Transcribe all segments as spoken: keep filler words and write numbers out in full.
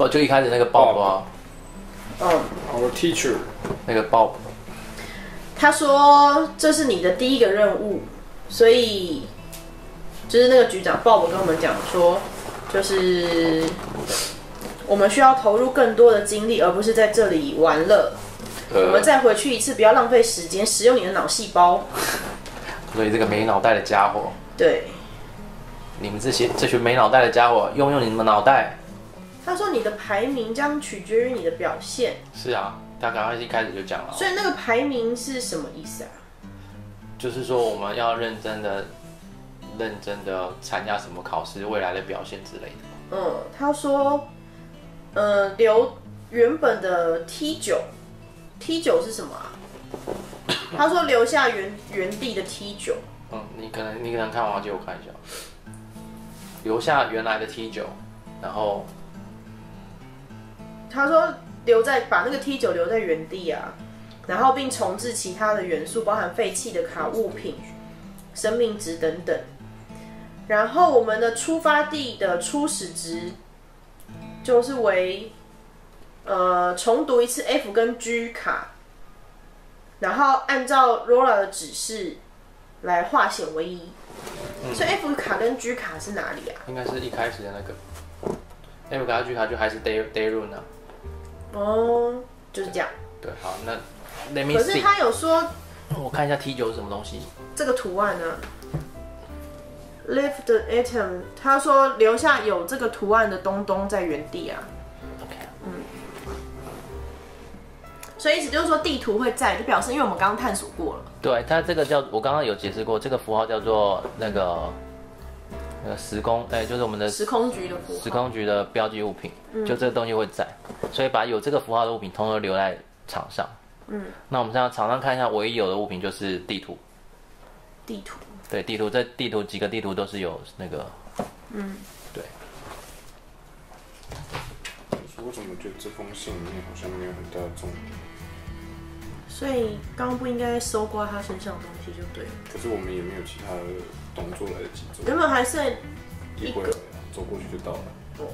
哦，就一开始那个 Bob 啊， 嗯 Our teacher， 那个 Bob， 他说这是你的第一个任务，所以就是那个局长 Bob 跟我们讲说，就是我们需要投入更多的精力，而不是在这里玩乐。 呃我们再回去一次，不要浪费时间，使用你的脑细胞。 所以这个没脑袋的家伙， 对， 你们这些这群没脑袋的家伙，用用你们脑袋。 他说你的排名将取决于你的表现， 是啊，他刚刚一开始就讲了， 所以那个排名是什么意思啊？ 就是说我们要认真的、认真的参加什么考试，未来的表现之类的。 嗯，他说，呃，留原本的 T 九，T 九是什么啊？他说留下原原地的 T 九。 嗯，你可能你可能看完，借我看一下，留下原来的 T 九，然后他说留在把那个 T 九留在原地啊，然后并重置其他的元素，包含废弃的卡物品、生命值等等。然后我们的出发地的初始值就是为呃重读一次 F 跟 G 卡，然后按照 Rola 的指示来化险为夷。嗯、所以 F 卡跟 G 卡是哪里啊？ 应该是一开始的那个 F 卡 G 卡就还是 Day Day Run 啊。 哦，就是这样。 对，好，那 Let me see。 可是他有说， 我看一下 T 九是什么东西。 这个图案呢、啊、？Leave the atom， 他说留下有这个图案的东东在原地啊。 OK。 嗯。所以意思就是说地图会在，就表示因为我们刚刚探索过了。 对，它这个叫我刚刚有解释过，这个符号叫做那个那个时空，哎、欸，就是我们的时空局的符号。 时空局的标记物品， 嗯、 就这个东西会在，所以把有这个符号的物品通通留在场上。嗯。那我们现在场上看一下，唯一有的物品就是地图。 地图。 对，地图这地图几个地图都是有那个， 嗯， 对。 我怎么觉得这封信里面好像没有很大的重点？ 所以刚刚不应该搜刮他身上的东西就对了。 可是我们也没有其他的动作来得及做。 原本还剩一个， 走过去就到了。 哦。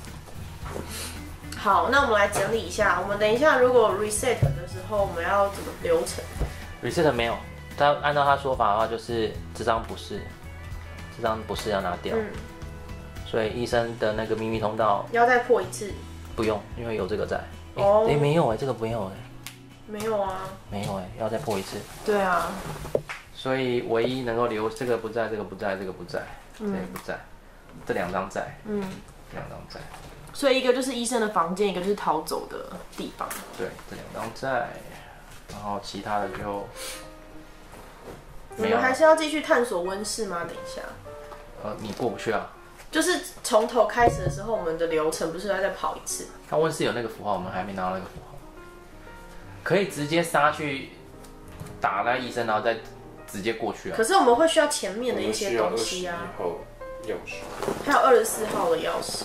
好，那我们来整理一下。我们等一下如果 reset 的时候，我们要怎么流程 ？reset 没有，他按照他说法的话，就是这张不是，这张不是要拿掉。嗯。所以医生的那个秘密通道要再破一次。 不用，因为有这个在。哎、 哦欸欸，没有哎、欸，这个没有哎、欸。 没有啊， 没有哎、欸，要再破一次。 对啊， 所以唯一能够留这个不在，这个不在，这个不在，嗯、这个不在，这两张在，嗯，两张在。 所以一个就是医生的房间，一个就是逃走的地方。 对，这两张在，然后其他的就我们还是要继续探索温室吗？等一下。 呃，你过不去啊。 就是从头开始的时候，我们的流程不是要再跑一次？ 它温室有那个符号，我们还没拿到那个符号。可以直接杀去打那医生，然后再直接过去啊。 可是我们会需要前面的一些东西啊。 还有钥匙， 还有二十四号的钥匙。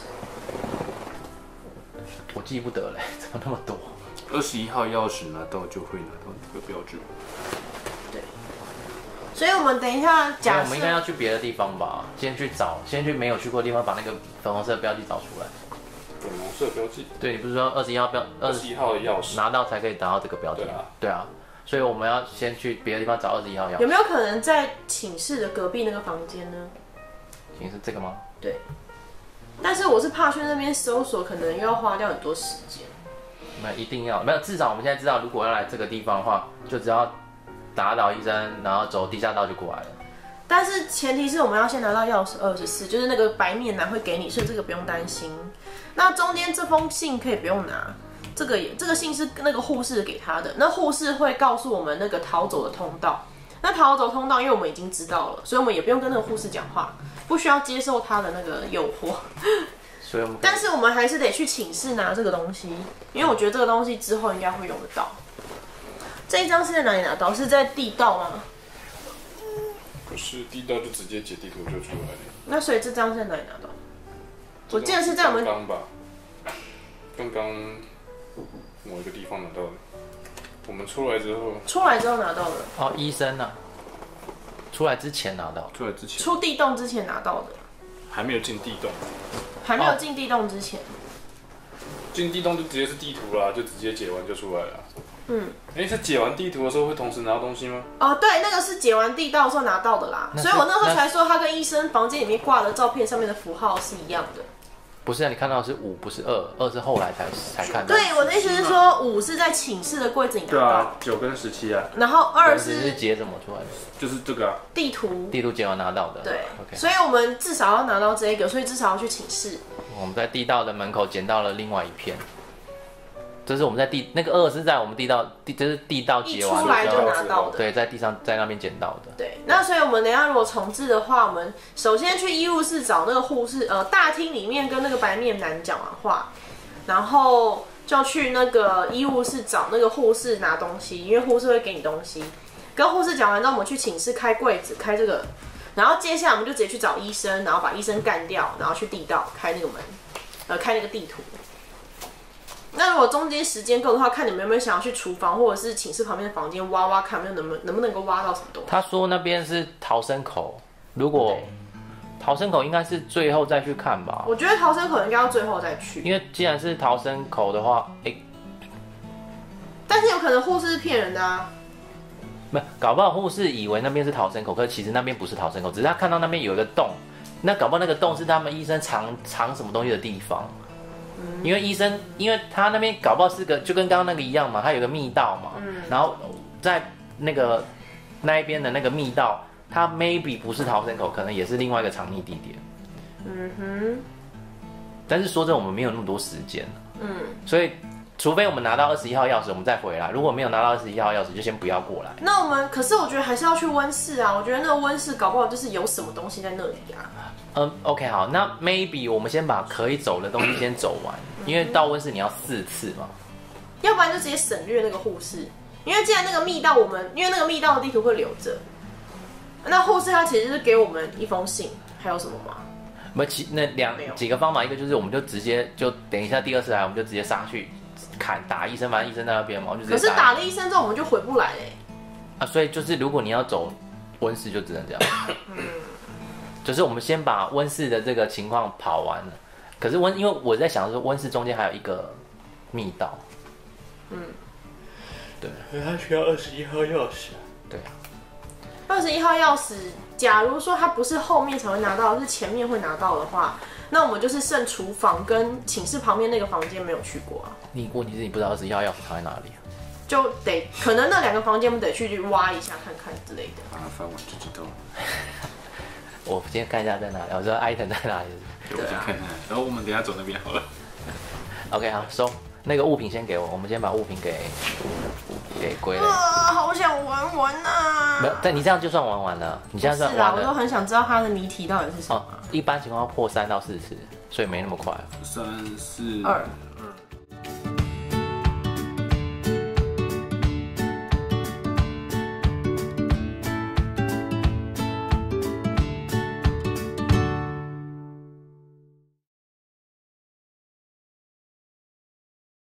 我记不得了，怎么那么多？ 二十一号钥匙拿到就会拿到这个标志。 对。所以我们等一下假设， 我们应该要去别的地方吧？先去找，先去没有去过的地方，把那个粉红色的标记找出来。 粉红色标记。 对，你不是说二十一号标二十一号的钥匙拿到才可以达到这个标记？ 对啊， 对啊，所以我们要先去别的地方找二十一号钥匙。 有没有可能在寝室的隔壁那个房间呢？ 寝室这个吗？ 对。但是我是怕去那边搜索，可能又要花掉很多时间。 没一定要没有，至少我们现在知道，如果要来这个地方的话，就只要打倒医生，然后走地下道就过来了。 但是前提是我们要先拿到钥匙二十四，就是那个白面男会给你，所以这个不用担心。那中间这封信可以不用拿，这个也这个信是那个护士给他的，那护士会告诉我们那个逃走的通道。那逃走通道，因为我们已经知道了，所以我们也不用跟那个护士讲话，不需要接受他的那个诱惑。 所以我们但是我们还是得去寝室拿这个东西，因为我觉得这个东西之后应该会用得到。这一张是在哪里拿到？是在地道吗？ 不是，地道就直接解地图就出来了。 那所以这张是在哪里拿到？我记得是在我们刚刚吧，刚刚某一个地方拿到的。我们出来之后， 出来之后拿到的。 哦，医生啊，出来之前拿到， 出来之前， 出地洞之前拿到的， 还没有进地洞， 还没有进地洞之前。 进地洞就直接是地图啦，就直接解完就出来了。 嗯， 哎，是解完地图的时候会同时拿到东西吗？ 哦，对，那个是解完地道的时候拿到的啦，所以我那时候才说他跟医生房间里面挂的照片上面的符号是一样的。 不是啊，你看到的是五，不是二，二是后来才才看到。 对，我的意思是说，五是在寝室的柜子里拿到， 对啊，九跟十七啊。 然后二是是解怎么出来的？ 就是这个啊， 地图， 地图解完拿到的。 对 ，OK。 所以我们至少要拿到这个，所以至少要去寝室。 我们在地道的门口捡到了另外一片。这是我们在地那个二是在我们地道地，这是地道解完一出来就拿到的， 对，在地上在那边捡到的。 对，那所以我们等一下如果重置的话，我们首先去医务室找那个护士，呃，大厅里面跟那个白面男讲完话，然后就去那个医务室找那个护士拿东西，因为护士会给你东西。跟护士讲完之后，我们去寝室开柜子，开这个，然后接下来我们就直接去找医生，然后把医生干掉，然后去地道开那个门，呃，开那个地图。那如果中间时间够的话，看你们有没有想要去厨房或者是寝室旁边的房间挖挖看，有没有能不能不能够挖到什么东西。 他说那边是逃生口，如果逃生口应该是最后再去看吧。 我觉得逃生口应该要最后再去， 因为既然是逃生口的话，哎、欸， 但是有可能护士是骗人的啊。 没，搞不好护士以为那边是逃生口，可是其实那边不是逃生口，只是他看到那边有一个洞，那搞不好那个洞是他们医生藏藏什么东西的地方。因为医生，因为他那边搞不好是个，就跟刚刚那个一样嘛，他有个密道嘛，嗯、然后在那个那一边的那个密道，它 maybe 不是逃生口，可能也是另外一个藏匿地点。嗯哼。但是说真的，我们没有那么多时间，嗯，所以除非我们拿到二十一号钥匙，我们再回来。如果没有拿到二十一号钥匙，就先不要过来。 那我们，可是我觉得还是要去温室啊，我觉得那个温室搞不好就是有什么东西在那里啊。 嗯 ，OK， 好，那 maybe 我们先把可以走的东西先走完，因为到温室你要四次嘛， 要不然就直接省略那个护士，因为既然那个密道我们，因为那个密道的地图会留着，那护士他其实是给我们一封信，还有什么吗？ 不，其那两几个方法，一个就是我们就直接就等一下第二次来，我们就直接杀去砍打医生，反正医生在那边嘛，我就直接打。 可是打了医生之后我们就回不来嘞、欸。 啊，所以就是如果你要走温室，就只能这样。嗯。就是我们先把温室的这个情况跑完了，可是温，因为我在想说温室中间还有一个密道，嗯，对， 他需要二十一号钥匙， 对啊， 二十一号钥匙，假如说它不是后面才会拿到，是前面会拿到的话，那我们就是剩厨房跟寝室旁边那个房间没有去过啊。 你问题是你不知道二十一号钥匙藏在哪里啊？ 就得可能那两个房间我们得去挖一下看看之类的。 啊，翻完就知道了。 我先看一下在哪里，我说 item 在哪里。 对，我先看看，然后我们等一下走那边好了。 OK， 好，收那个物品先给我，我们先把物品给给归类。 啊，好想玩玩啊！ 没有，但你这样就算玩完了，你现在算玩了。是啊，我都很想知道它的谜题到底是什么。 哦，一般情况要破三到四次，所以没那么快。 三四二